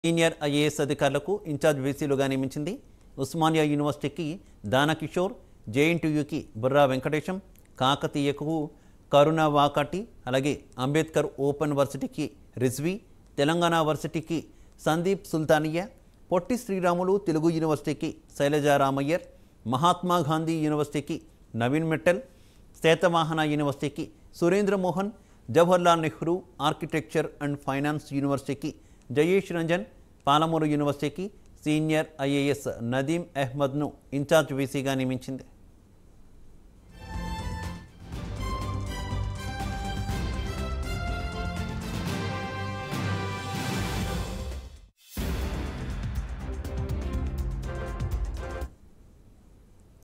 Senior IAS అధికారులకు incharge వీసీలుగా నియమించింది. ఉస్మానియా యూనివర్సిటీకి దానకిషోర్, జేఎన్టీయూకి బుర్రా వెంకటేశం, కాకతీయకు కరుణ వాకాటి, అలాగే అంబేద్కర్ ఓపెన్ వర్సిటీకి రిజ్వీ, తెలంగాణ వర్సిటీకి సందీప్ సుల్తానియా, పొట్టి శ్రీరాములు తెలుగు యూనివర్సిటీకి శైలజా రామయ్యర్, మహాత్మా గాంధీ యూనివర్సిటీకి నవీన్ మిట్టల్, శాతవాహన యూనివర్సిటీకి Surendra Mohan, Jawaharlal Nehru architecture and finance యూనివర్సిటీకి జయేష్ రంజన్, పాలమూరు యూనివర్సిటీకి సీనియర్ ఐఏఎస్ నదీం అహ్మద్ను ఇన్ఛార్జ్ వీసీగా నియమించింది.